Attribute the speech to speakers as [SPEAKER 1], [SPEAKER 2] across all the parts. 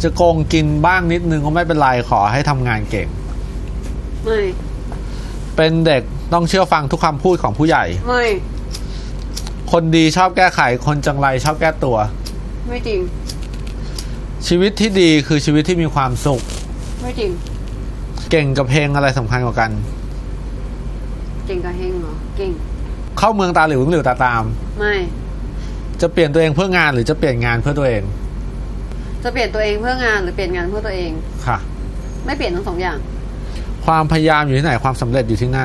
[SPEAKER 1] จะโกงกินบ้างนิดนึงก็ไม่เป็นไรขอให้ทำงานเก่ง
[SPEAKER 2] ไม่
[SPEAKER 1] เป็นเด็กต้องเชื่อฟังทุกคำพูดของผู้ใหญ่
[SPEAKER 2] ไม่
[SPEAKER 1] คนดีชอบแก้ไขคนจังไรชอบแก้ตัว
[SPEAKER 2] ไม่จริง
[SPEAKER 1] ชีวิตที่ดีคือชีวิตที่มีความสุข
[SPEAKER 2] ไม่จริง
[SPEAKER 1] เก่งกับเพลงอะไรสำคัญกว่ากัน
[SPEAKER 2] เก่งกับเพลงเหรอเก่ง
[SPEAKER 1] เข้าเมืองตาหลิวหลิวตาตาม
[SPEAKER 2] ไม่
[SPEAKER 1] จะเปลี่ยนตัวเองเพื่องานหรือจะเปลี่ยนงานเพื่อตัวเอง
[SPEAKER 2] จะเปลี่ยนตัวเองเพื่องานหรือเปลี่ยนงานเพื่อตัวเอง
[SPEAKER 1] ค่ะ
[SPEAKER 2] ไม่เปลี่ยนทั้งสองอย่าง
[SPEAKER 1] ความพยายามอยู่ที่ไหนความสำเร็จอยู่ที่นั่น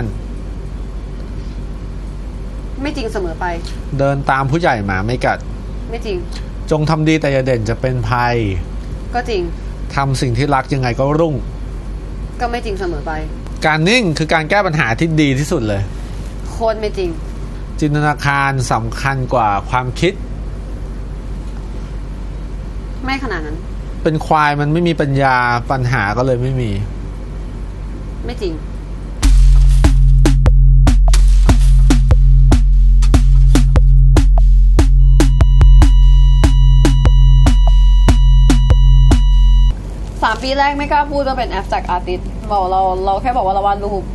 [SPEAKER 2] ไม่จริงเสมอไป
[SPEAKER 1] เดินตามผู้ใหญ่หมาไม่กัด
[SPEAKER 2] ไม่จริง
[SPEAKER 1] จงทำดีแต่อย่าเด่นจะเป็นภัย
[SPEAKER 2] ก็จริง
[SPEAKER 1] ทำสิ่งที่รักยังไงก็รุ่ง
[SPEAKER 2] ก็ไม่จริงเสมอไป
[SPEAKER 1] การนิ่งคือการแก้ปัญหาที่ดีที่สุดเลย
[SPEAKER 2] โคตรไม่จริง
[SPEAKER 1] จินตนาการสำคัญกว่าความคิด
[SPEAKER 2] ไม่ขนาดนั้น
[SPEAKER 1] เป็นควายมันไม่มีปัญญาปัญหาก็เลยไม่มี
[SPEAKER 2] ไม่จริง3 ปีแรกไม่กล้าพูดว่าเป็น abstract artist บอกเราแค่บอกว่าเราวาดรูป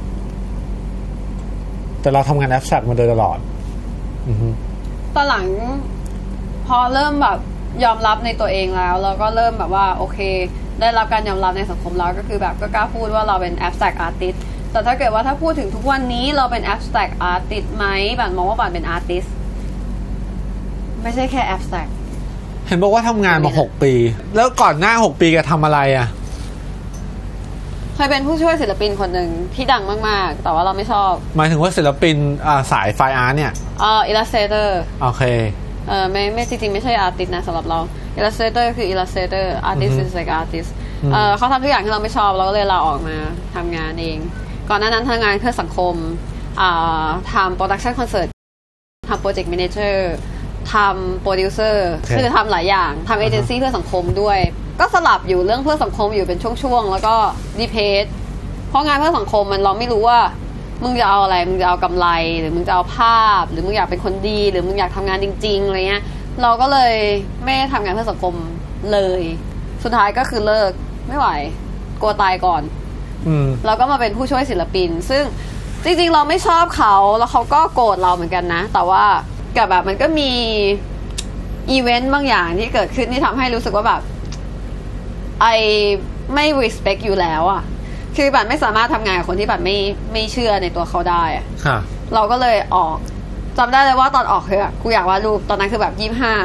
[SPEAKER 1] แต่เราทำงาน abstract มาโดยตลอด
[SPEAKER 2] ตอนหลังพอเริ่มแบบยอมรับในตัวเองแล้วเราก็เริ่มแบบว่าโอเคได้รับการยอมรับในสังคมแล้วก็คือแบบก็กล้าพูดว่าเราเป็น abstract artist แต่ถ้าเกิดว่าถ้าพูดถึงทุกวันนี้เราเป็น abstract artist ไหมบันมองว่าบันเป็น artist ไม่ใช่แค่ abstract
[SPEAKER 1] เห็นบอกว่าทำงานมา6 ปีแล้วก่อนหน้า6 ปีแกทำอะไรอ่ะ
[SPEAKER 2] เคยเป็นผู้ช่วยศิลปินคนหนึ่งที่ดังมากๆแต่ว่าเราไม่ชอบ
[SPEAKER 1] หมายถึงว่าศิลปินสายไฟอาร์ตเนี่ย
[SPEAKER 2] illustrator
[SPEAKER 1] โอเค
[SPEAKER 2] ไม่จริงๆไม่ใช่ artist นะสำหรับเรา illustrator คือ illustrator artist is like artist เขาทำทุกอย่างที่เราไม่ชอบเราก็เลยลาออกมาทำงานเองก่อนหน้านั้นทำงานเพื่อสังคมทำ production concert ทำ project managerทำโปรดิวเซอร์คือทำหลายอย่างทำเอเจนซี่เพื่อสังคมด้วยก็สลับอยู่เรื่องเพื่อสังคมอยู่เป็นช่วงๆแล้วก็ดีเพจเพราะงานเพื่อสังคมมันเราไม่รู้ว่ามึงจะเอาอะไรมึงจะเอากำไรหรือมึงจะเอาภาพหรือมึงอยากเป็นคนดีหรือมึงอยากทำงานจริงๆอะไรเงี้ยเราก็เลยไม่ทำงานเพื่อสังคมเลยสุดท้ายก็คือเลิกไม่ไหวกลัวตายก่อนเราก็มาเป็นผู้ช่วยศิลปินซึ่งจริงๆเราไม่ชอบเขาแล้วเขาก็โกรธเราเหมือนกันนะแต่ว่ากับแบบมันก็มีอีเวนต์บางอย่างที่เกิดขึ้นที่ทำให้รู้สึกว่าแบบไอไม่ respect อยู่แล้วอ่ะคือแบบไม่สามารถทำงานกับคนที่แบบไม่เชื่อในตัวเขาได้อ่ะเราก็เลยออกจำได้เลยว่าตอนออกคือกูอยากวาดรูปตอนนั้นคือแบบ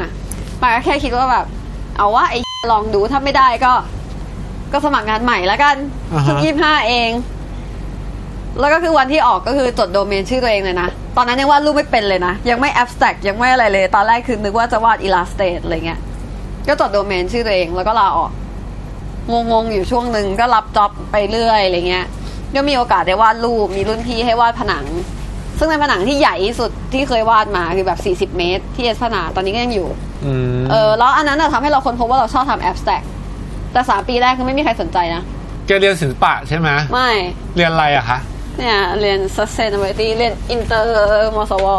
[SPEAKER 2] 25มาก็แค่คิดว่าแบบเอาว่าไอลองดูถ้าไม่ได้ก็สมัครงานใหม่แล้วกันเพิ่ง25เองแล้วก็คือวันที่ออกก็คือจดโดเมนชื่อตัวเองเลยนะตอนนั้นยังวาดรูปไม่เป็นเลยนะยังไม่ abstract ยังไม่อะไรเลยตอนแรกคือนึกว่าจะวาด illustrate อะไรเงี้ยก็จดโดเมนชื่อตัวเองแล้วก็ลาออกงงอยู่ช่วงนึงก็รับจ็อบไปเรื่อยอะไรเงี้ยก็มีโอกาสได้วาดรูปมีรุ่นพี่ให้วาดผนังซึ่งในผนังที่ใหญ่ที่สุดที่เคยวาดมาคือแบบ40 เมตรที่เอสพนาตอนนี้ก็ยังอยู่แล้วอันนั้นทำให้เราค้นพบว่าเราชอบทำ abstract แต่3 ปีแรกคือไม่มีใครสนใจนะ
[SPEAKER 1] แกเรียนศิลปะใช่ไหมไม่เรียนอะไรอะคะ
[SPEAKER 2] เนี่ยเรียน sustainability เรียนอินเตอร์มสว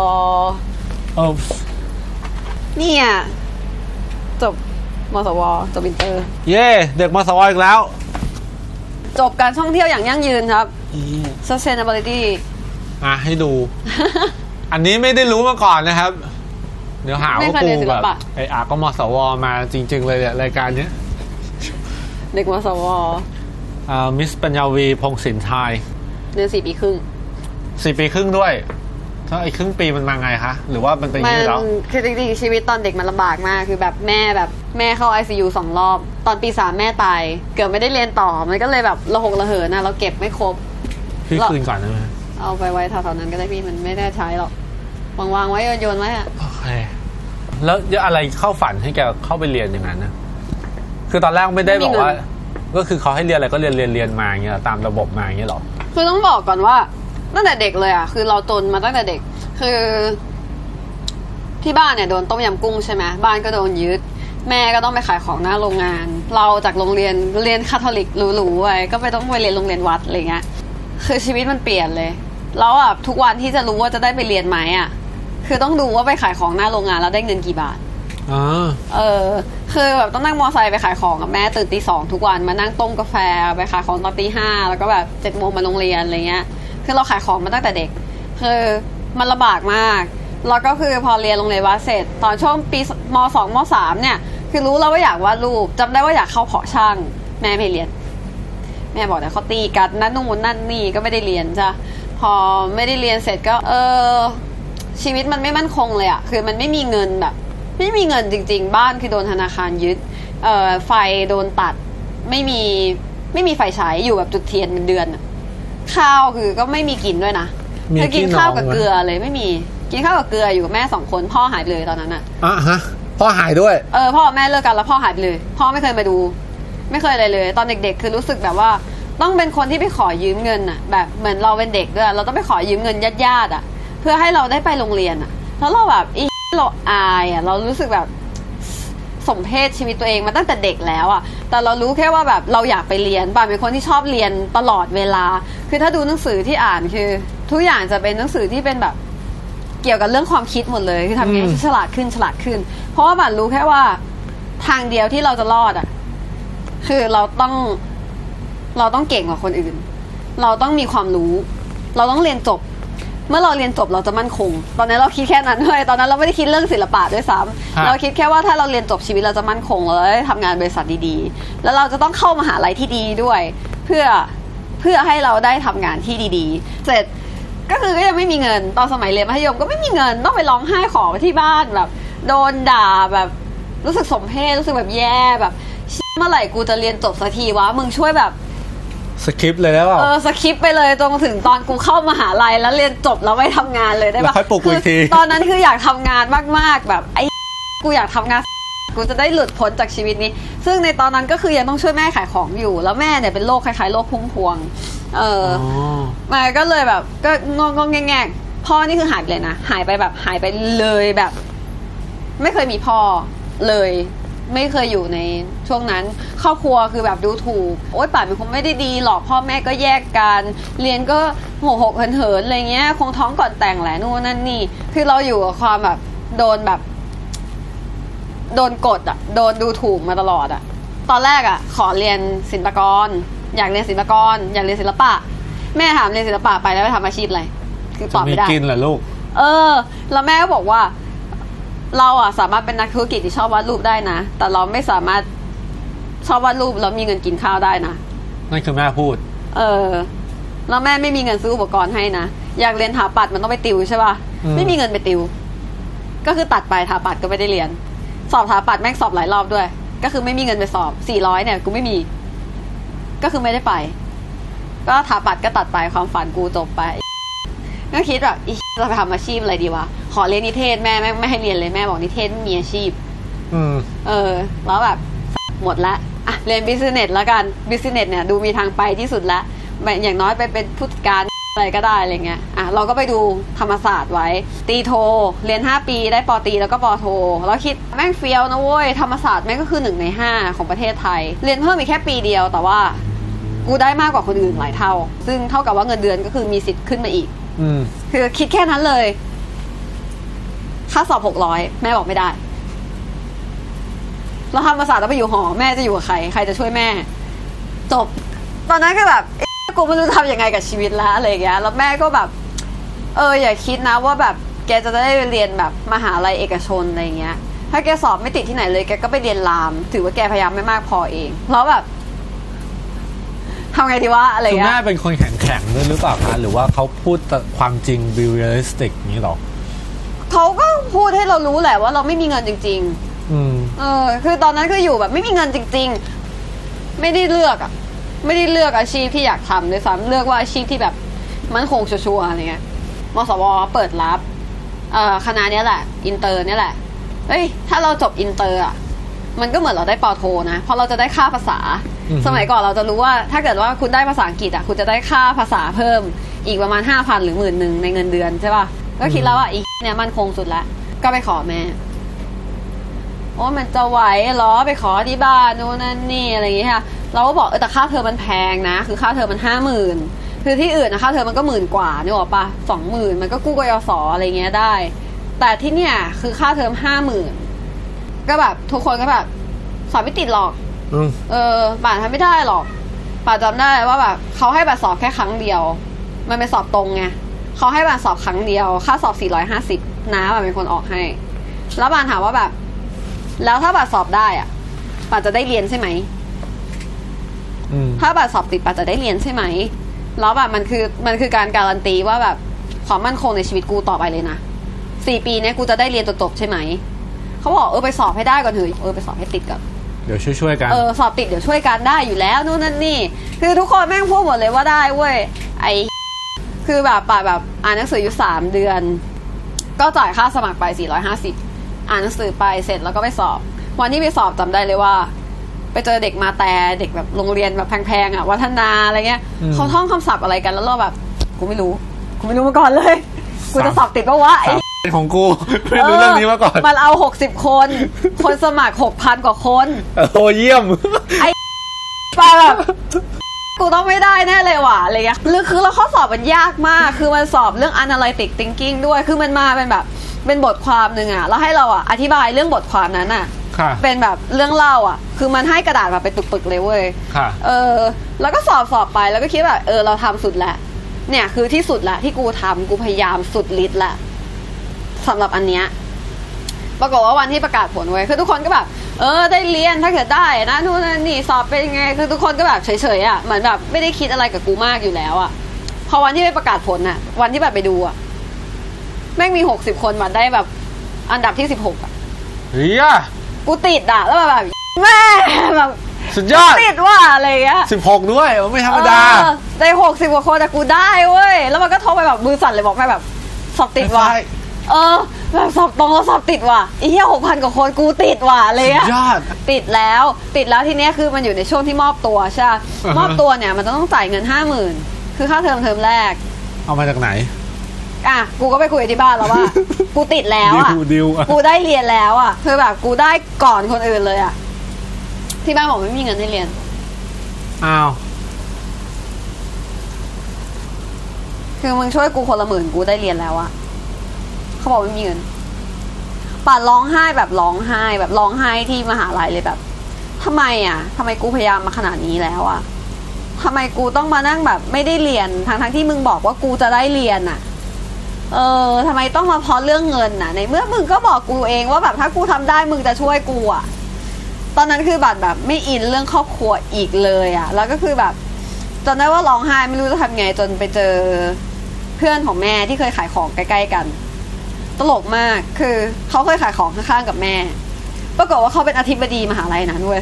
[SPEAKER 2] เนี่ยจบมสวจบอินเตอร์
[SPEAKER 1] เย่เด็กมสวอีกแล้ว
[SPEAKER 2] จบการท่องเที่ยวอย่างยั่งยืนครับ sustainability
[SPEAKER 1] ให้ดู อันนี้ไม่ได้รู้มาก่อนนะครับเดี๋ยวหาว่ากูแบบก็มสวมาจริงๆเลยรายการนี้
[SPEAKER 2] เด็กมสว
[SPEAKER 1] มิสปัญญาวีพงศิลป์ไทย
[SPEAKER 2] เรียน4 ปีครึ่ง
[SPEAKER 1] 4 ปีครึ่งด้วยถ้าไอ้ครึ่งปีมันมาไงคะหรือว่ามันเป็นอย่างนี้แล้ว
[SPEAKER 2] คือจริงๆชีวิตตอนเด็กมันลำบากมากคือแบบแม่เข้า ICU 2 รอบตอนปี 3แม่ตายเกือบไม่ได้เรียนต่อมันก็เลยแบบระหกระเหินนะเราเก็บไม่ครบ
[SPEAKER 1] พี่คืนก่อนได้ไหม
[SPEAKER 2] เอาไปไว้แถวๆนั้นก็ได้พี่มันไม่ได้ใช้หรอกวางไว้โยนไว้อะ
[SPEAKER 1] โอเคแล้วอะไรเข้าฝันให้แกเข้าไปเรียนอย่างนั้นนะคือตอนแรกไม่ได้บอกว่าก็คือเขาให้เรียนอะไรก็เรียนมาอย่างเงี้ยตามระบบมาอย่างเงี้ยหรอ
[SPEAKER 2] คือต้องบอกก่อนว่าตั้งแต่เด็กเลยอ่ะคือเราจนมาตั้งแต่เด็กคือที่บ้านเนี่ยโดนต้มยำกุ้งใช่ไหมบ้านก็โดนยึดแม่ก็ต้องไปขายของหน้าโรงงานเราจากโรงเรียนคาทอลิกหรูๆไว้ก็ไปต้องไปเรียนโรงเรียนวัดอะไรเงี้ยคือชีวิตมันเปลี่ยนเลยแล้วอ่ะทุกวันที่จะรู้ว่าจะได้ไปเรียนไหมอ่ะคือต้องดูว่าไปขายของหน้าโรงงานแล้วได้เงินกี่บาทคือแบบต้องนั่งมอไซค์ไปขายของกับแม่ตื่นตี 2ทุกวันมานั่งต้มกาแฟไปขายของตอนตี 5แล้วก็แบบ7 โมงมาโรงเรียนอะไรเงี้ยคือเราขายของมาตั้งแต่เด็กคือมันลำบากมากแล้วก็คือพอเรียนโรงเรียนวัดเสร็จตอนช่วงปีม2ม3เนี่ยคือรู้แล้วว่าอยากวาดรูปจำได้ว่าอยากเข้าเพาะช่างแม่ไม่เรียนแม่บอกแต่เขาตีกันนั่นนู่นนั่นนี่ก็ไม่ได้เรียนจ้ะพอไม่ได้เรียนเสร็จก็ชีวิตมันไม่มั่นคงเลยอะคือมันไม่มีเงินแบบไม่มีเงินจริงๆบ้านคือโดนธนาคารยึดไฟโดนตัดไม่มีไฟใช้อยู่แบบจุดเทียนเป็นเดือนข้าวคือก็ไม่มีกินด้วยนะคือกินข้าวกับเกลือเลยไม่มีกินข้าวกับเกลืออยู่กับแม่2 คนพ่อหายเลยตอนนั้นอะ
[SPEAKER 1] ฮะพ่อหายด้วย
[SPEAKER 2] พ่อแม่เลิกกันแล้วพ่อหายไปเลยพ่อไม่เคยมาดูไม่เคยอะไรเลยตอนเด็กๆคือรู้สึกแบบว่าต้องเป็นคนที่ไปขอยืมเงินอะแบบเหมือนเราเป็นเด็กด้วยเราต้องไปขอยืมเงินญาติๆอะเพื่อให้เราได้ไปโรงเรียนอะแล้วเราแบบเราอายอะเรารู้สึกแบบสมเพศชีวิตตัวเองมาตั้งแต่เด็กแล้วอะแต่เรารู้แค่ว่าแบบเราอยากไปเรียนป่ะเป็นคนที่ชอบเรียนตลอดเวลาคือถ้าดูหนังสือที่อ่านคือทุกอย่างจะเป็นหนังสือที่เป็นแบบเกี่ยวกับเรื่องความคิดหมดเลยคือทำยังไงให้ฉลาดขึ้นเพราะว่าบันรู้แค่ว่าทางเดียวที่เราจะรอดอะคือเราต้องเก่งกว่าคนอื่นเราต้องมีความรู้เราต้องเรียนจบเมื่อเราเรียนจบเราจะมั่นคงตอนนั้นเราคิดแค่นั้นเลยตอนนั้นเราไม่ได้คิดเรื่องศิลปะด้วยซ้ำเราคิดแค่ว่าถ้าเราเรียนจบชีวิตเราจะมั่นคงเราได้ทำงานบริษัทดีๆแล้วเราจะต้องเข้ามหาลัยที่ดีด้วยเพื่อให้เราได้ทำงานที่ดีๆเสร็จก็คือก็ยังไม่มีเงินตอนสมัยเรียนมัธยมก็ไม่มีเงินต้องไปร้องไห้ขอที่บ้านแบบโดนด่าแบบรู้สึกสมเพชรู้สึกแบบแย่แบบเมื่อไหร่กูจะเรียนจบสักทีวะมึงช่วยแบบ
[SPEAKER 1] สคริปต์เลยแล้ว
[SPEAKER 2] สคริปต์ไปเลยจนถึงตอนกูเข้ามหาลัยแล้วเรียนจบแล้วไม่ทำงานเลยได้ปะ
[SPEAKER 1] ค่อยปลุกอีกที
[SPEAKER 2] ตอนนั้นคืออยากทำงานมากๆแบบไอ้กูอยากทำงานกูจะได้หลุดพ้นจากชีวิตนี้ซึ่งในตอนนั้นก็คือยังต้องช่วยแม่ขายของอยู่แล้วแม่เนี่ยเป็นโรคคล้ายๆโรคพุ่มพวงมาก็เลยแบบก็งงแงกพ่อนี่คือหายไปเลยนะหายไปแบบหายไปเลยแบบไม่เคยมีพ่อเลยไม่เคยอยู่ในช่วงนั้นครอบครัวคือแบบดูถูกโอ๊ยป่านมันคงไม่ได้ดีหรอกพ่อแม่ก็แยกกันเรียนก็หกเหินอะไรเงี้ยคงท้องก่อนแต่งแหละนู่นนั่นนี่คือเราอยู่กับความแบบโดนกดอะโดนดูถูกมาตลอดอะตอนแรกอะขอเรียนศิลปากรอยากเรียนศิลปากรอยากเรียนศิลปะแม่ถามเรียนศิลปะไปแล้วไปทำอาชีพอะไรคือตอบไม่ได้
[SPEAKER 1] กินเหรอลูก
[SPEAKER 2] แล้วแม่ก็บอกว่าเราอะสามารถเป็นนักธุรกิจที่ชอบวาดรูปได้นะแต่เราไม่สามารถชอบวาดรูปแล้วมีเงินกินข้าวได้นะ
[SPEAKER 1] นั่นคือแม่พูด
[SPEAKER 2] แล้วแม่ไม่มีเงินซื้ออุปกรณ์ให้นะอยากเรียนถาปัดมันต้องไปติวใช่ป่ะไม่มีเงินไปติวก็คือตัดไปถาปัดก็ไม่ได้เรียนสอบถาปัดแม่งสอบหลายรอบด้วยก็คือไม่มีเงินไปสอบ400เนี่ยกูไม่มีก็คือไม่ได้ไปก็ถาปัดก็ตัดไปความฝันกูจบไปก็คิดแบบจะไปทำอาชีพอะไรดีวะขอเรียนนิเทศแม่ไม่ให้เรียนเลยแม่บอกนิเทศไม่มีอาชีพแล้วแบบหมดละอ่ะเรียนบิสเนสแล้วกันบิสเนสเนี่ยดูมีทางไปที่สุดละอย่างน้อยไปเป็นผู้จัดการอะไรก็ได้อะไรเงี้ยเราก็ไปดูธรรมศาสตร์ไว้ตีโทเรียน5 ปีได้ป.ตรีแล้วก็ป.โทแล้วคิดแม่งเฟี้ยวนะเว้ยธรรมศาสตร์แม่งก็คือ1 ใน 5ของประเทศไทยเรียนเพิ่มอีกแค่ปีเดียวแต่ว่ากูได้มากกว่าคนอื่นหลายเท่าซึ่งเท่ากับว่าเงินเดือนก็คือมีสิทธิ์ขึ้นมาอีกคือคิดแค่นั้นเลยค่าสอบ600แม่บอกไม่ได้แล้วธรรมศาสตร์แล้วไปอยู่หอแม่จะอยู่กับใครจะช่วยแม่จบตอนนั้นก็แบบกูไม่รู้ทำยังไงกับชีวิตแล้วอะไรอย่างเงี้ยแล้วแม่ก็แบบอย่าคิดนะว่าแบบแกจะได้เรียนแบบมหาลัยเอกชนอะไรเงี้ยถ้าแกสอบไม่ติดที่ไหนเลยแกก็ไปเรียนรามถือว่าแกพยายามไม่มากพอเองแล้วแบบทำไงดีวะอะไรเงี้ย
[SPEAKER 1] คุณแม่เป็นคนแข็งด้วยหรือเปล่าคะหรือว่าเขาพูดความจริง be realistic นี้หรอ
[SPEAKER 2] เขาก็พูดให้เรารู้แหละว่าเราไม่มีเงินจริงๆคือตอนนั้นคืออยู่แบบไม่มีเงินจริงๆไม่ได้เลือกอาชีพที่อยากทำเลยซ้ำเลือกว่าอาชีพที่แบบมั่นคงชัวร์ๆอะไรเงี้ยมสวเปิดรับคณะนี้แหละอินเตอร์นี่แหละเฮ้ยถ้าเราจบอินเตอร์อ่ะมันก็เหมือนเราได้ป.โทนะเพราะเราจะได้ค่าภาษาสมัยก่อนเราจะรู้ว่าถ้าเกิดว่าคุณได้ภาษาอังกฤษอ่ะคุณจะได้ค่าภาษาเพิ่มอีกประมาณ 5,000 หรือ 10,000 ในเงินเดือนใช่ป่ะก็คิดแล้วว่าอีเนี่ยมั่นคงสุดละก็ไปขอแม่โอ้มันจะไหวเหรอไปขอที่บ้านนู่นนั่นนี่อะไรอย่างเงี้ยค่ะเราก็บอกแต่ค่าเทอมมันแพงนะคือค่าเทอมมัน 50,000 คือที่อื่นนะค่าเทอมมันก็10,000 กว่านี่หรอปะ 20,000 มันก็กู้กยศอะไรเงี้ยได้แต่ที่เนี่ยคือค่าเทอม 50,000 ก็แบบทุกคนก็แบบสอบไม่ติดหรอกป่านทำไม่ได้หรอกป่านจำได้ว่าแบบเขาให้แบบสอบแค่ครั้งเดียวมันเป็นสอบตรงไงเขาให้แบบสอบครั้งเดียวค่าสอบ450น้าแบบเป็นคนออกให้แล้วป่านถามว่าแบบแล้วถ้าป่านสอบได้อ่ะป่านจะได้เรียนใช่ไหมถ้าป่านสอบติดป่านจะได้เรียนใช่ไหมแล้วแบบมันคือการการันตีว่าแบบความมั่นคงในชีวิตกูต่อไปเลยนะ4 ปีนี้กูจะได้เรียนจนจบใช่ไหมเขาบอกไปสอบให้ได้ก่อนเถอะไปสอบให้ติดก่อน
[SPEAKER 1] เดี๋ยวช่วยกัน
[SPEAKER 2] สอบติดเดี๋ยวช่วยกันได้อยู่แล้วนู่นนั่นนี่คือทุกคนแม่งพูดหมดเลยว่าได้เว้ยคือแบบป่าแบบอ่านหนังสืออยู่3 เดือนก็จ่ายค่าสมัครไป450อ่านหนังสือไปเสร็จแล้วก็ไปสอบวันที่ไปสอบจำได้เลยว่าไปเจอเด็กมาแต่เด็กแบบโรงเรียนแบบแพงๆอ่ะวัฒนาอะไรเงี้ยเขาท่องคำศัพท์อะไรกันแล้วเราแบบกูไม่รู้มาก่อนเลยกูจะสอบติดปะวะ
[SPEAKER 1] เป็นของกูไม่รู้เรื่องนี้มาก่อน
[SPEAKER 2] มันเอา60 คนสมัคร 6,000 กว่าคน
[SPEAKER 1] โอ้เยี่ยม
[SPEAKER 2] ไปแบบกูต้องไม่ได้แน่เลยว่ะอะไรเงี้ยคือเราข้อสอบมันยากมากคือมันสอบเรื่อง analytic thinking ด้วยคือมันมาเป็นแบบเป็นบทความนึงอ่ะแล้วให้เราอ่ะอธิบายเรื่องบทความนั้นอ่ะเป็นแบบเรื่องเล่าอ่ะคือมันให้กระดาษมาเป็นปึกๆเลยเว้ยแล้วก็สอบไปแล้วก็คิดแบบเราทำสุดแล้วเนี่ยคือที่สุดละที่กูทำกูพยายามสุดฤทธิ์ละสำหรับอันเนี้ยปรากฏว่าวันที่ประกาศผลไว้คือทุกคนก็แบบได้เรียนถ้าเกิดได้นะนู่นนี่สอบเป็นยังไงคือทุกคนก็แบบเฉยๆอ่ะเหมือนแบบไม่ได้คิดอะไรกับกูมากอยู่แล้วอ่ะพอวันที่ไปประกาศผลอ่ะวันที่แบบไปดูอ่ะแม่งมี60 คนมาได้แบบอันดับที่16อ่ะ
[SPEAKER 1] เฮีย
[SPEAKER 2] กูติดอ่ะแล้วแบบแม่แบบ
[SPEAKER 1] สุดยอด
[SPEAKER 2] ติดว่ะอะไรเงี้ย
[SPEAKER 1] 16ด้วยไม่ธรรมดา
[SPEAKER 2] ได้60 กว่าคนแต่กูได้เว้ยแล้วมันก็โทรไปแบบมือสั่นเลยบอกแม่แบบสอบติดว่ะแบบสอบตรงแล้วสอบติดว่ะไอ้เหี้ย6,000 กว่าคนกูติดว่ะอะไรอ่ะติดแล้วทีเนี้ยคือมันอยู่ในช่วงที่มอบตัวใช่มอบตัวเนี่ยมันจะต้องจ่ายเงิน 50,000 คือค่าเทอมแรก
[SPEAKER 1] เอามาจากไหน
[SPEAKER 2] กูก็ไปคุยที่บ้านแล้วว่ากูติดแล้วอ่ะกูได้เรียนแล้วอ่ะคือแบบกูได้ก่อนคนอื่นเลยอ่ะที่บ้านบอกไม่มีเงินให้เรียนคือมึงช่วยกูคนละ10,000กูได้เรียนแล้วอ่ะเขาบอกไม่มีเงินป่านร้องไห้แบบร้องไห้ที่มหาลัยเลยแบบทำไมกูพยายามมาขนาดนี้แล้วอ่ะทำไมกูต้องมานั่งแบบไม่ได้เรียนทั้งที่มึงบอกว่ากูจะได้เรียนอ่ะทำไมต้องมาเพราะเรื่องเงินน่ะในเมื่อมึงก็บอกกูเองว่าแบบถ้ากูทำได้มึงจะช่วยกูอ่ะตอนนั้นคือแบบไม่อินเรื่องครอบครัวอีกเลยอ่ะแล้วก็คือแบบจนได้ว่าร้องไห้ไม่รู้จะทำไงจนไปเจอเพื่อนของแม่ที่เคยขายของใกล้ๆกันตลกมากคือเขาเคยขายของข้างๆกับแม่ปรากฏว่าเขาเป็นอธิบดีมหาลัยนั้นเว้ย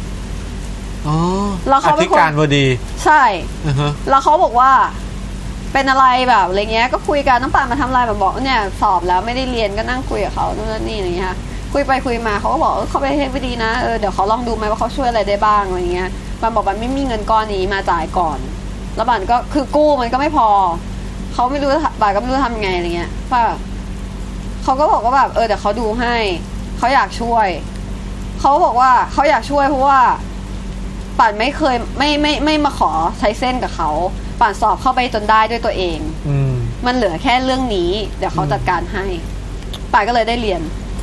[SPEAKER 1] แล้วเขาเป็นการบดี
[SPEAKER 2] ใช่แล้วเขาบอกว่าเป็นอะไรแบบอะไรเงี้ยก็คุยกันน้ำปานมาทำอะไรแบบบอกเนี่ยสอบแล้วไม่ได้เรียนก็นั่งคุยกับเขานู่นนี่อะไรเงี้ยคุยไปคุยมาเขาก็บอกเขาเป็นอธิบดีนะเดี๋ยวเขาลองดูไหมว่าเขาช่วยอะไรได้บ้างอะไรเงี้ยปานบอกมันไม่มีเงินก้อนนี้มาจ่ายก่อนแล้วปานก็คือกู้มันก็ไม่พอเขาไม่รู้ปานก็ไม่รู้ทำยังไงอะไรเงี้ยป่ะเขาก็บอกว่าแบบเดี๋ยวเขาดูให้เขาอยากช่วยเขาบอกว่าเขาอยากช่วยเพราะว่าป่านไม่เคยไม่มาขอใช้เส้นกับเขาป่านสอบเข้าไปจนได้ด้วยตัวเองมันเหลือแค่เรื่องนี้เดี๋ยวเขาจัดการให้ป่านก็เลยได้เรียน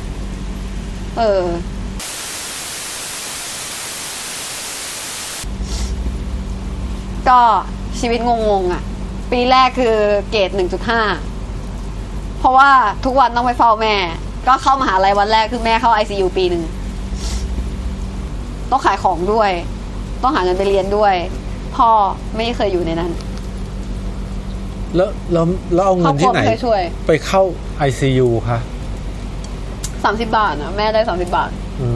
[SPEAKER 2] ก็ชีวิตงงๆอ่ะปีแรกคือเกรด 1.5 เพราะว่าทุกวันต้องไปเฝ้าแม่ก็เข้ามหาลัยวันแรกคือแม่เข้า ICU ปี 1ต้องขายของด้วยต้องหาเงินไปเรียนด้วยพ่อไม่เคยอยู่ในนั้น
[SPEAKER 1] แล้วเอาเงินที่ไหนไปเข้า ICU คะ
[SPEAKER 2] 30 บาทนะแม่ได้30 บาท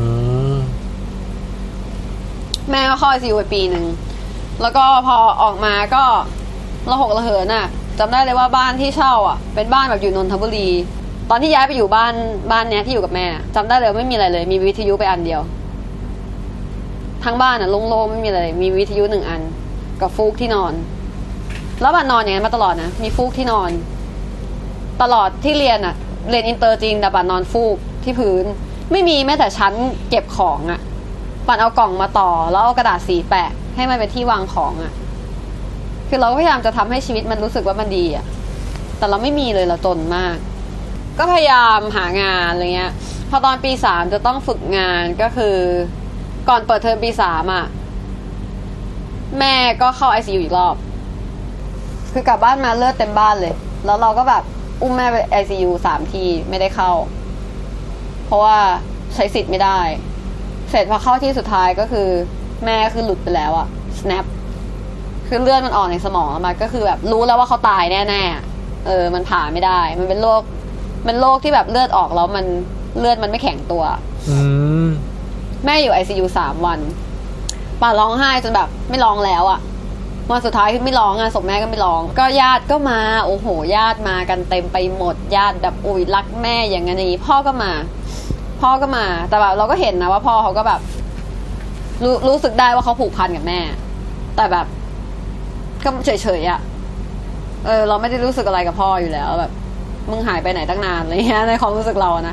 [SPEAKER 2] แม่ก็เข้า ICU ไปปี 1แล้วก็พอออกมาก็ระหกระเหินน่ะจำได้เลยว่าบ้านที่เช่าอ่ะเป็นบ้านแบบอยู่นนทบุรีตอนที่ย้ายไปอยู่บ้านเนี้ยที่อยู่กับแม่จำได้เลยไม่มีอะไรเลยมีวิทยุไปอันเดียวทั้งบ้านอ่ะโล่งๆไม่มีอะไรมีวิทยุ1 อันกับฟูกที่นอนแล้วบ้านนอนอย่างนั้นมาตลอดนะมีฟูกที่นอนตลอดที่เรียนอ่ะเรียนอินเตอร์จริงแต่บ้านนอนฟูกที่พื้นไม่มีแม้แต่ชั้นเก็บของอ่ะบ้านเอากล่องมาต่อแล้วเอากระดาษสีแปะให้มันเป็นที่วางของอ่ะคือเราก็พยายามจะทำให้ชีวิตมันรู้สึกว่ามันดีอ่ะแต่เราไม่มีเลยเราจนมากก็พยายามหางานอะไรเงี้ยพอตอนปี 3จะต้องฝึกงานก็คือก่อนเปิดเทอมปี 3อ่ะแม่ก็เข้า ICU อีกรอบคือกลับบ้านมาเลือดเต็มบ้านเลยแล้วเราก็แบบอุ้มแม่ไป ICU 3 ทีไม่ได้เข้าเพราะว่าใช้สิทธิ์ไม่ได้เสร็จพอเข้าที่สุดท้ายก็คือแม่คือหลุดไปแล้วอะ snap คือเลือดมันออกในสมองมาก็คือแบบรู้แล้วว่าเขาตายแน่ๆมันผ่าไม่ได้มันเป็นโรคที่แบบเลือดออกแล้วมันเลือดมันไม่แข็งตัวแม่อยู่ ICU 3 วันป่าร้องไห้จนแบบไม่ร้องแล้วอะวันสุดท้ายคือไม่ร้องศพแม่ก็ไม่ร้องก็ญาติก็มาโอ้โหญาติมากันเต็มไปหมดญาติแบบอุ้ยรักแม่อย่างนั้นอย่างนี้พ่อก็มาแต่แบบเราก็เห็นนะว่าพ่อเขาก็แบบรู้สึกได้ว่าเขาผูกพันกับแม่แต่แบบก็เฉยๆอะเราไม่ได้รู้สึกอะไรกับพ่ออยู่แล้วแบบมึงหายไปไหนตั้งนานอะไรเงี้ยในความรู้สึกเรานะ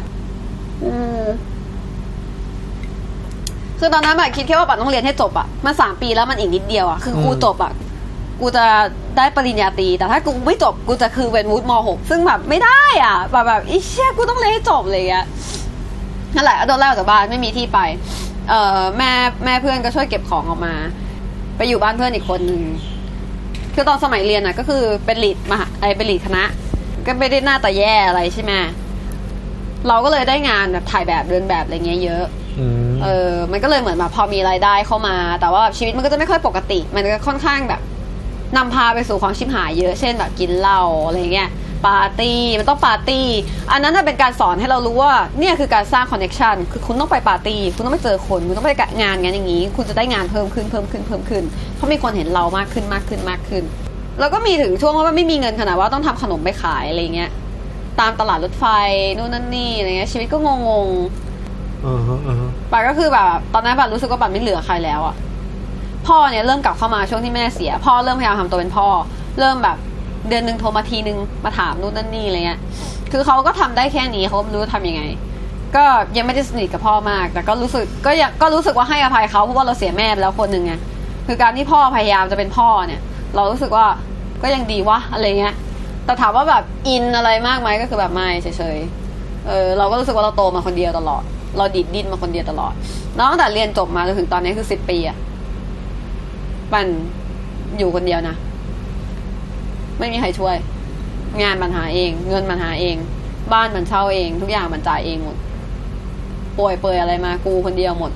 [SPEAKER 2] คือตอนนั้นแบบคิดแค่ว่าปัดต้องเรียนให้จบอะมัน3 ปีแล้วมันอีกนิดเดียวอะคือกูจบอะกูจะได้ปริญญาตรีแต่ถ้ากูไม่จบกูจะคือเป็นวุฒิม.6 ซึ่งแบบไม่ได้อะแบบอีเชี่ยกูต้องเรียนให้จบเลยอะนั่นแหละโดนไล่ออกจากบ้านไม่มีที่ไปแม่เพื่อนก็ช่วยเก็บของออกมาไปอยู่บ้านเพื่อนอีกคนนึงคือตอนสมัยเรียนอะก็คือเป็นลีดเป็นลีดคณะก็ไม่ได้หน้าตาแย่อะไรใช่ไหมเราก็เลยได้งานแบบถ่ายแบบเดินแบบอะไรเงี้ยเยอะมันก็เลยเหมือนแบบพอมีรายได้เข้ามาแต่ว่าชีวิตมันก็จะไม่ค่อยปกติมันก็ค่อนข้างแบบนำพาไปสู่ความชิบหายเยอะเช่นแบบกินเหล้าอะไรเงี้ยปาร์ตี้มันต้องปาร์ตี้อันนั้นเป็นการสอนให้เรารู้ว่าเนี่ยคือการสร้างคอนเนคชันคือคุณต้องไปปาร์ตี้คุณต้องไปเจอคนคุณต้องไปงานอย่างนี้คุณจะได้งานเพิ่มขึ้นเพราะมีคนเห็นเรามากขึ้นแล้วก็มีถึงช่วงว่าไม่มีเงินขนาดว่าต้องทำขนมไปขายอะไรเงี้ยตามตลาดรถไฟนู่นนั่นนี่อะไรเงี้ยชีวิตก็งงป่าก็คือแบบตอนนั้นป่ารู้สึกว่าป่าไม่เหลือใครแล้วอ่ะพ่อเนี่ยเริ่มกลับเข้ามาช่วงที่แม่เสียพ่อเริ่มพยายามทำตัวเป็นพ่อเริ่มแบบเดือนนึงโทรมาทีนึงมาถามนู่นนั่นนี่อะไรเงี้ยคือเขาก็ทำได้แค่นี้เขาไม่รู้ทำยังไงก็ยังไม่ได้สนิทกับพ่อมากแต่ก็รู้สึกว่าให้อภัยเขาเพราะว่าเราเสียแม่ไปแล้วคนนึงไงคือการที่พ่อพยายามจะเป็นพ่อเนี่ยเรารู้สึกว่าก็ยังดีวะอะไรเงี้ยแต่ถามว่าแบบอินอะไรมากไหมก็คือแบบไม่เฉยๆเราก็รู้สึกว่าเราโตมาคนเดียวตลอดเราดิดดิ้นมาคนเดียวตลอดแล้วตั้งแต่เรียนจบมาจนถึงตอนนี้คือ10 ปีอะปันอยู่คนเดียวนะไม่มีใครช่วยงานมันหาเองเงินมันหาเองบ้านมันเช่าเองทุกอย่างมันจ่ายเองหมดป่วยเปื่อยอะไรมากูคนเดียวหมด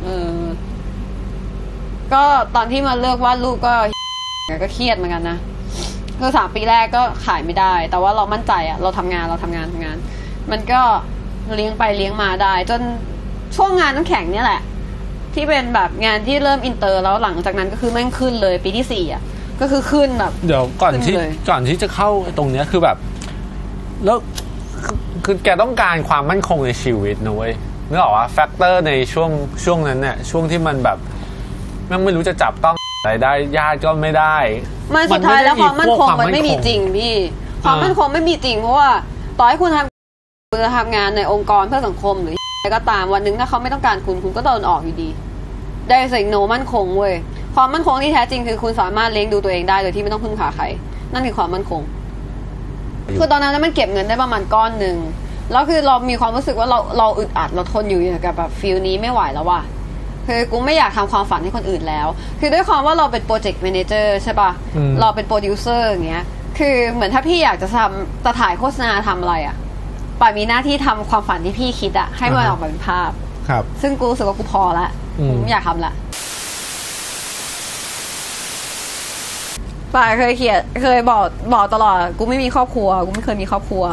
[SPEAKER 2] ก็ตอนที่มาเลือกวาดรูปก็เครียดเหมือนกันนะคือ3 ปีแรกก็ขายไม่ได้แต่ว่าเรามั่นใจอะเราทำงานมันก็เลี้ยงไปเลี้ยงมาได้จนช่วงงานน้ำแข็งเนี่ยแหละที่เป็นแบบงานที่เริ่มอินเตอร์แล้วหลังจากนั้นก็คือแม่งขึ้นเลยปีที่4อะก็คือขึ้นแบบ
[SPEAKER 1] เดี๋ยวก่อนที่จะเข้าตรงเนี้ยคือแบบแล้วคือแกต้องการความมั่นคงในชีวิตนะเว้ยนึกออกว่าแฟกเตอร์ในช่วงนั้นเนี่ยช่วงที่มันแบบแม่งไม่รู้จะจับต้องอะไรได้ญาติก็ไม่ได้
[SPEAKER 2] มันสุดท้ายแล้วความมั่นคงมันไม่มีจริงพี่ความมั่นคงไม่มีจริงเพราะว่าต่อให้คุณจะทำงานในองค์กรเพื่อสังคมหรืออะไรก็ตามวันนึงถ้าเขาไม่ต้องการคุณก็โดนออกอยู่ดีได้สิ่งโนมั่นคงเว้ยความมั่นคงที่แท้จริงคือคุณสามารถเลี้ยงดูตัวเองได้โดยที่ไม่ต้องพึ่งพาใครนั่นคือความมั่นคงคือตอนนั้นมันเก็บเงินได้ประมาณก้อนนึงแล้วคือเรามีความรู้สึกว่าเราอึดอัดเราทนอยู่กับแบบฟีลนี้ไม่ไหวแล้วว่ะคือกูไม่อยากทำความฝันให้คนอื่นแล้วคือด้วยความว่าเราเป็นโปรเจกต์แมเนเจอร์ใช่ป่ะเราเป็นโปรดิวเซอร์อย่างเงี้ยคือเหมือนถ้าพี่อยากจะถ่ายโฆษณาทำอะไรอ่ะป่ามีหน้าที่ทำความฝันที่พี่คิดอ่ะให้มันออกมาเป็นภาพ
[SPEAKER 1] ครับ
[SPEAKER 2] ซึ่งกูรู้สึกว่ากูพอละกูไม่อยากทำละป่าเคยบอกตลอดกูไม่มีครอบครัวกูไม่เคยมีครอบครัว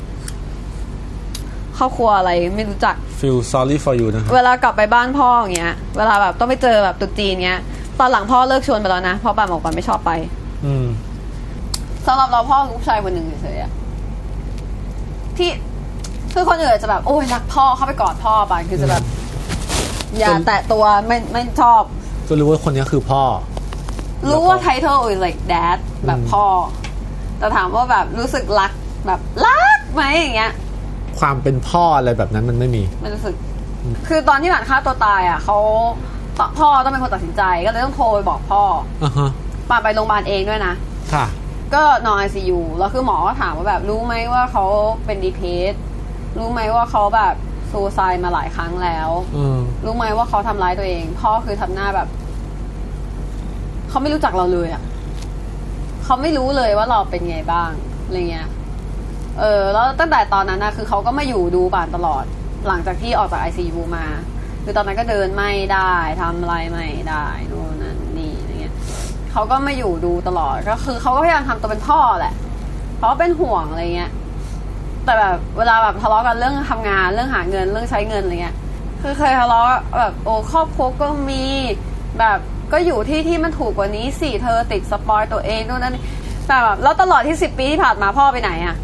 [SPEAKER 2] อะไรไม่รู้จัก
[SPEAKER 1] feel sorry for you นะ
[SPEAKER 2] เวลากลับไปบ้านพ่ออย่างเงี้ยเวลาแบบต้องไปเจอแบบตุ๊จีนเงี้ยตอนหลังพ่อเลิกชวนไปแล้วนะเพราะป่าบอกป่าไม่ชอบไปสำหรับเราพ่อคือผู้ชายคนหนึ่งเฉยๆที่คือคนอื่นจะแบบโอ้ยรักพ่อเข้าไปกอดพ่อป่ะคือจะแบบอย่าแตะตัวไม่ชอบ
[SPEAKER 1] ก็รู้ว่าคนนี้คือพ่อ
[SPEAKER 2] รู้ว่า title is like dad แบบพ่อแต่ถามว่าแบบรู้สึกรักแบบรักไหมอย่างเงี้ย
[SPEAKER 1] ความเป็นพ่ออะไรแบบนั้นมันไม่มี
[SPEAKER 2] ไม่รู้สึกคือตอนที่หลานฆ่าตัวตายอ่ะเขาพ่อต้องเป็นคนตัดสินใจก็เลยต้องโทรไปบอกพ่อป่าไปโรงพยาบาลเองด้วยนะ
[SPEAKER 1] ค่ะ
[SPEAKER 2] ก็นอน ICU แล้วคือหมอก็ถามว่าแบบรู้ไหมว่าเขาเป็นดีเพรสรู้ไหมว่าเขาแบบซูซายมาหลายครั้งแล้วรู้ไหมว่าเขาทำร้ายตัวเองพ่อคือทำหน้าแบบเขาไม่รู้จักเราเลยอ่ะเขาไม่รู้เลยว่าเราเป็นไงบ้างอะไรเงี้ยแล้วตั้งแต่ตอนนั้นนะคือเขาก็มาอยู่ดูป่านตลอดหลังจากที่ออกจาก ICU มาคือตอนนั้นก็เดินไม่ได้ทำอะไรไม่ได้นู่นนั่นนี่อะไรเงี้ยเขาก็มาอยู่ดูตลอดก็คือเขาก็พยายามทำตัวเป็นพ่อแหละเพราะเป็นห่วงอะไรเงี้ยแต่แบบเวลาแบบทะเลาะกันเรื่องทำงานเรื่องหาเงินเรื่องใช้เงินอะไรเงี้ยคือเคยทะเลาะแบบโอ้ครอบครัวก็มีแบบก็อยู่ที่มันถูกกว่านี้สิเธอติดสปอยตัวเองนู่นนั่นแต่แบบแล้วตลอดที่10 ปีที่ผ่านมาพ่อไปไหนอ่ะ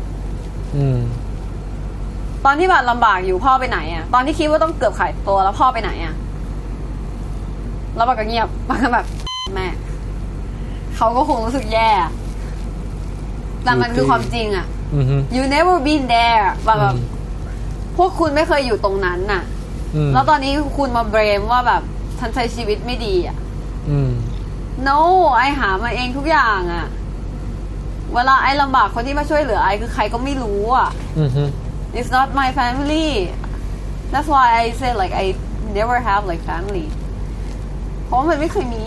[SPEAKER 2] ตอนที่แบบลำบากอยู่พ่อไปไหนอ่ะตอนที่คิดว่าต้องเกือบขายตัวแล้วพ่อไปไหนอ่ะแล้วมันก็เงียบมันก็แบบแม่เขาก็คงรู้สึกแย่แต่มันคือความจริงอ่ะyou never been there แบบพวกคุณไม่เคยอยู่ตรงนั้นน่ะแล้วตอนนี้คุณมาเบรมว่าแบบฉันใช้ชีวิตไม่ดีอ่ะno ไอหามาเองทุกอย่างอ่ะเวลาไอลำบากคนที่มาช่วยเหลือไอคือใครก็ไม่รู้อ่ะit's not my family that's why I say like I never have like family เพราะมันไม่เคยมี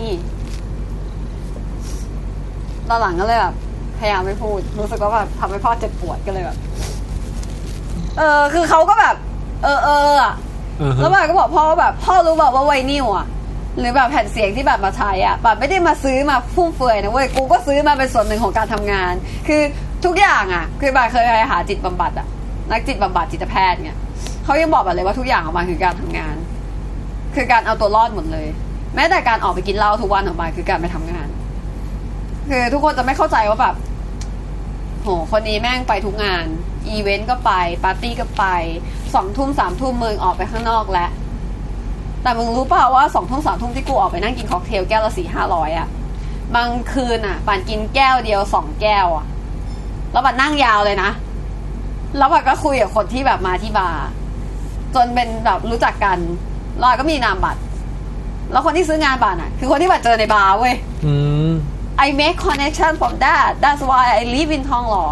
[SPEAKER 2] ตอนหลังก็เลยแบบพยายามไม่พูดรู้สึกว่าแบบทำให้พ่อเจ็บปวดก็เลยแบบคือเขาก็แบบอ่ะแล้วแบบก็บอกพ่อว่าแบบพ่อรู้แบบว่าไวนิลอ่ะหรือแบบแผ่นเสียงที่แบบมาใช้อ่ะแบบไม่ได้มาซื้อมาฟุ่มเฟือยนะเว้ยกูก็ซื้อมาเป็นส่วนหนึ่งของการทำงานคือทุกอย่างอ่ะคือแบบเคยหาจิตบำบัดอ่ะนักจิตบำบัดจิตแพทย์เนี่ยเขายังบอกแบบเลยว่าทุกอย่างของมันคือการทำงานคือการเอาตัวรอดหมดเลยแม้แต่การออกไปกินเหล้าทุกวันของมันคือการไปทำงานคือทุกคนจะไม่เข้าใจว่าแบบโหคนนี้แม่งไปทุกงานอีเวนต์ก็ไปปาร์ตี้ก็ไป2 ทุ่ม 3 ทุ่มมึงออกไปข้างนอกแล้วแต่มึงรู้เปล่าว่า2 ทุ่ม 3 ทุ่มที่กูออกไปนั่งกินค็อกเทลแก้วละ 400-500 อ่ะบางคืนอ่ะป่านกินแก้วเดียว2 แก้วอ่ะแล้วป่านนั่งยาวเลยนะแล้วป่านก็คุยกับคนที่แบบมาที่บาร์จนเป็นแบบรู้จักกันแล้วก็มีนามบัตรแล้วคนที่ซื้องานป่านอ่ะคือคนที่ป่านเจอในบาร์เว้ยI make connection from that. That's why I live in ทองหล่อ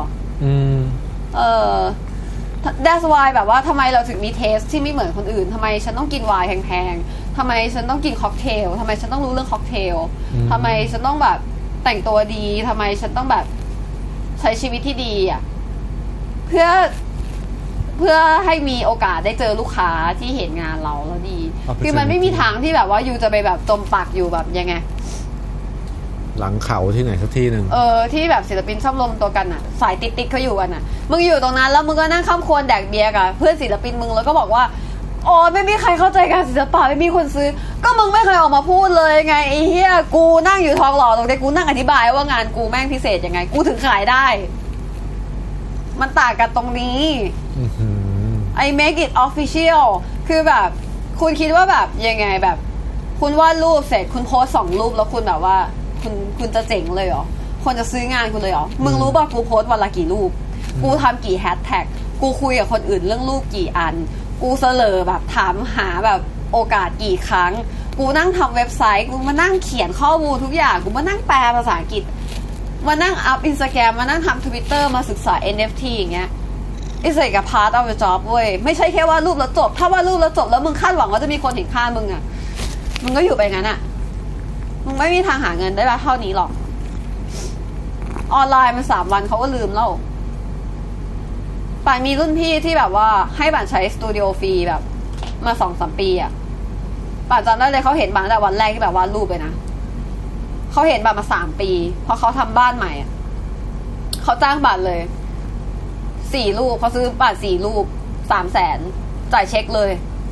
[SPEAKER 2] that's why แบบว่าทำไมเราถึงมีเทสที่ไม่เหมือนคนอื่นทำไมฉันต้องกินไวน์แพงๆทำไมฉันต้องกินค็อกเทลทำไมฉันต้องรู้เรื่องค็อกเทลทำไมฉันต้องแบบแต่งตัวดีทำไมฉันต้องแบบใช้ชีวิตที่ดีอ่ะเพื่อให้มีโอกาสได้เจอลูกค้าที่เห็นงานเราแล้วดีคือมันไม่มีทางที่แบบว่ายูจะไปแบบจมปักอยู่แบบยังไง
[SPEAKER 1] หลังเขาที่ไหนสักที่หนึ่ง
[SPEAKER 2] ที่แบบศิลปินชอบรวมตัวกันอ่ะสายติ๊กเขาอยู่กันอ่ะมึงอยู่ตรงนั้นแล้วมึงก็นั่งข้ามควนแดกเบียร์กับเพื่อนศิลปินมึงแล้วก็บอกว่าโอ้ไม่มีใครเข้าใจการศิลปะไม่มีคนซื้อก็มึงไม่เคยออกมาพูดเลยไงไอ้เหี้ยกูนั่งอยู่ทองหล่อตรงนี้กูนั่งอธิบายว่างานกูแม่งพิเศษยังไงกูถึงขายได้มันต่างกันตรงนี้ I make it official คือแบบคุณคิดว่าแบบยังไงแบบคุณวาดรูปเสร็จคุณโพส2 รูปแล้วคุณแบบว่าคุณจะเจ๋งเลยเหรอคนจะซื้องานคุณเลยเหรอมึงรู้ป่ะกูโพสวันละกี่รูปกูทำกี่แฮชแท็กกูคุยกับคนอื่นเรื่องรูปกี่อันกูเสลอแบบถามหาแบบโอกาสกี่ครั้งกูนั่งทำเว็บไซต์กูมานั่งเขียนข้อมูลทุกอย่างกูมานั่งแปลภาษาอังกฤษมานั่งอัพ Instagram มานั่งทำ Twitter มาศึกษา NFT อย่างเงี้ยit's like a part of the job เว้ยไม่ใช่แค่ว่ารูปแล้วจบถ้าว่ารูปแล้วจบแล้วมึงคาดหวังว่าจะมีคนเห็นค่ามึงอ่ะมึงก็อยู่ไปงั้นอ่ะมึงไม่มีทางหาเงินได้เท่านี้หรอกออนไลน์มัน3 วันเขาก็ลืมแล้วป่านมีรุ่นพี่ที่แบบว่าให้ป่านใช้สตูดิโอฟรีแบบมา 2-3 ปีอ่ะป่านจำได้เลยเขาเห็นป่านตั้งแต่วันแรกที่แบบวาดรูปเลยนะเขาเห็นป่านมา3 ปีเพราะเขาทำบ้านใหม่อ่ะเขาจ้างป่านเลย4 รูปเขาซื้อป่าน4 รูป300,000จ่ายเช็คเลย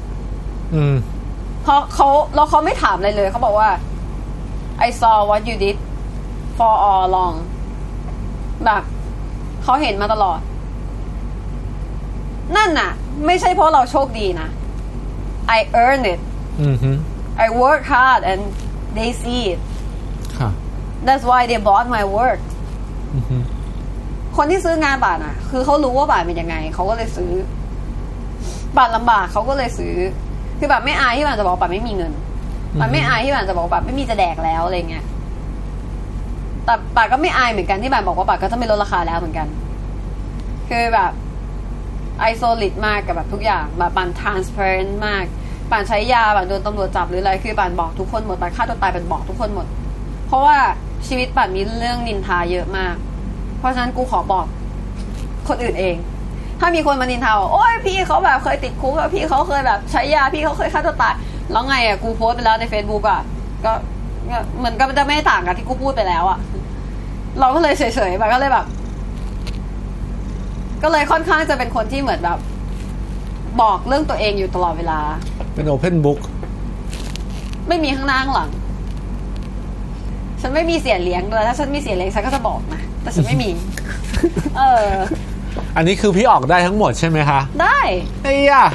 [SPEAKER 2] เพราะเขาไม่ถามอะไรเลยเขาบอกว่าI saw what you did for all along แบบเขาเห็นมาตลอดนั่นน่ะไม่ใช่เพราะเราโชคดีนะ I earn it I work hard and they see it that's why they bought my work คนที่ซื้องานบาทน่ะคือเขารู้ว่าบาทเป็นยังไงเขาก็เลยซื้อบาทลำบากเขาก็เลยซื้อคือแบบไม่อายที่บาทจะบอกบาทไม่มีเงินป่าไม่อายที่ป่าจะบอกป่าไม่มีจะแดกแล้วอะไรเงี้ยแต่ป่าก็ไม่อายเหมือนกันที่ป่าบอกว่าป่าก็จะไม่ลดราคาแล้วเหมือนกันคือแบบ isolate มากกับแบบทุกอย่างแบบป่าน transparent มากป่านใช้ยาป่านโดนตำรวจจับหรืออะไรคือป่านบอกทุกคนหมดป่านฆ่าตัวตายป่านบอกทุกคนหมดเพราะว่าชีวิตป่านมีเรื่องนินทาเยอะมากเพราะฉะนั้นกูขอบอกคนอื่นเองถ้ามีคนมานินทาว่าโอ้ยพี่เขาแบบเคยติดคุกแล้วพี่เขาเคยแบบใช้ยาพี่เขาเคยฆ่าตัวตายแล้วไงกูโพสต์ไปแล้วใน Facebook ก็มันก็จะไม่ต่างกับที่กูพูดไปแล้วเราก็เลยเฉยๆแบบก็เลยแบบก็เลยค่อนข้างจะเป็นคนที่เหมือนแบบบอกเรื่องตัวเองอยู่ตลอดเวลา
[SPEAKER 1] เป็นโอเพนบุ๊ก
[SPEAKER 2] ไม่มีข้างหน้าข้างหลังฉันไม่มีเสียเลี้ยงด้วยถ้าฉันมีเสียเลี้ยงฉันก็จะบอกนะแต่ฉันไม่มี
[SPEAKER 1] อันนี้คือพี่ออกได้ทั้งหมดใช่ไหมคะ
[SPEAKER 2] ได้
[SPEAKER 1] ไอ้ยะ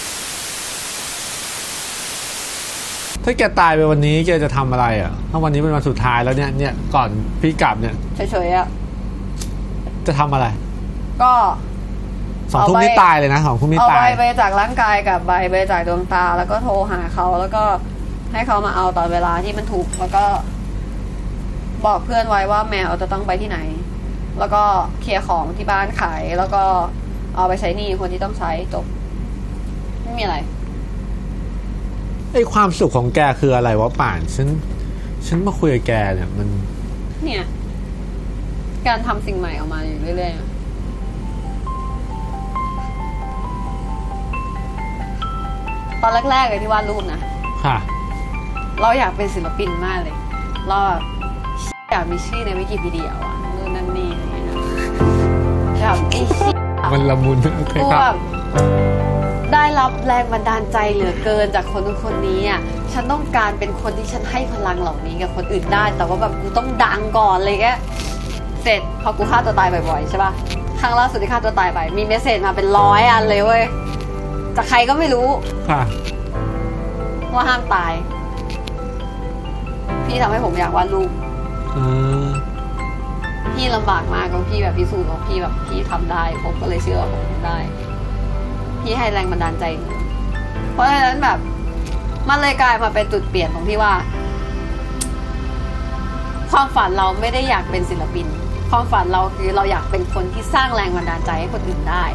[SPEAKER 1] ถ้าแกตายไปวันนี้แกจะทำอะไรถ้าวันนี้เป็นวันสุดท้ายแล้วเนี่ยก่อนพี่กลับเนี่ย
[SPEAKER 2] เฉย
[SPEAKER 1] จะทำอะไร
[SPEAKER 2] ก็
[SPEAKER 1] 2 ทุ่มนี่ตายเลยนะ2 ทุ่มนี่ตาย
[SPEAKER 2] เอาใบจากร่างกายกับใบจากดวงตาแล้วก็โทรหาเขาแล้วก็ให้เขามาเอาตอนเวลาที่มันถูกแล้วก็บอกเพื่อนไว้ว่าแมวจะต้องไปที่ไหนแล้วก็เคลียร์ของที่บ้านขายแล้วก็เอาไปใช้หนี้คนที่ต้องใช้จบไม่มีอะไร
[SPEAKER 1] ไอ้ความสุขของแกคืออะไรวะป่านฉันมาคุยกับแกเนี่ยมัน
[SPEAKER 2] เนี่ยการทำสิ่งใหม่ออกมาอยู่เรื่อยๆตอนแรกๆเลยที่วาดรูปนะ
[SPEAKER 1] ค่ะ
[SPEAKER 2] เราอยากเป็นศิลปินมากเลยเราอยากมีชื่อในวิกิพีเดียว่ะนู่นนั่นนี่อะไรเงี้ยแบบไอ้
[SPEAKER 1] มันละมุน
[SPEAKER 2] กูแบบได้รับแรงบันดาลใจเหลือเกินจากคนนี้ฉันต้องการเป็นคนที่ฉันให้พลังเหล่านี้กับคนอื่นได้แต่ว่าแบบกูต้องดังก่อนเลยแกเสร็จพอกูฆ่าตัวตายบ่อยๆใช่ป่ะครั้งล่าสุดที่ฆ่าตัวตายไปมีเมสเสจมาเป็น100 อันเลยเว้ยจากใครก็ไม่รู้ว่าห้ามตายพี่ทำให้ผมอยากวาดรูปพี่ลำบากมากแล้วพี่แบบพิสูจน์ว่าพี่แบบพี่ทำได้ผมก็เลยเชื่อว่าผมทำได้พี่ให้แรงบันดาลใจเพราะฉะนั้นแบบมันเลยกลายมาเป็นจุดเปลี่ยนตรงที่ว่าความฝันเราไม่ได้อยากเป็นศิลปินความฝันเราคือเราอยากเป็นคนที่สร้างแรงบันดาลใจให้คนอื่นได้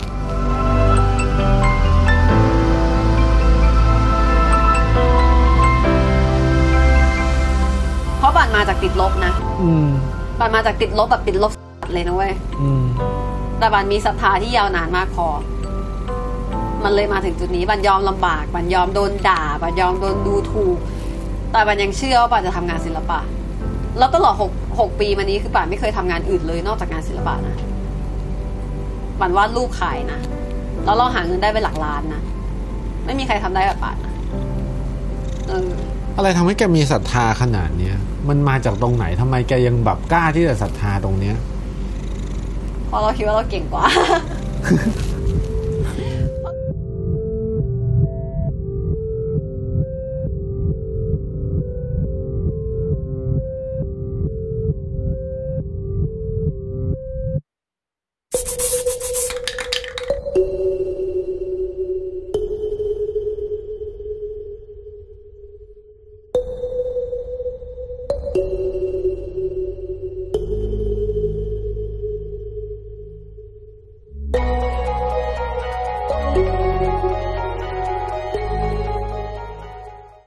[SPEAKER 2] เพราะบันมาจากติดลบนะบันมาจากติดลบแบบติดลบเลยนะเว้ยแต่บันมีศรัทธาที่ยาวนานมากพอมันเลยมาถึงจุดนี้บันยอมลำบากบันยอมโดนด่าบันยอมโดนดูถูกแต่บันยังเชื่อว่าบันจะทำงานศิลปะแล้วตลอด6 ปีมานี้คือบันไม่เคยทำงานอื่นเลยนอกจากงานศิลปะนะบันวาดรูปขายนะแล้วเราหาเงินได้เป็นหลักล้านนะไม่มีใครทำได้แบบบันนะ
[SPEAKER 1] อะไรทำให้แกมีศรัทธาขนาดเนี้ยมันมาจากตรงไหนทำไมแกยังแบบกล้าที่จะศรัทธาตรงเนี้ย
[SPEAKER 2] เพราะเราคิดว่าเราเก่งกว่า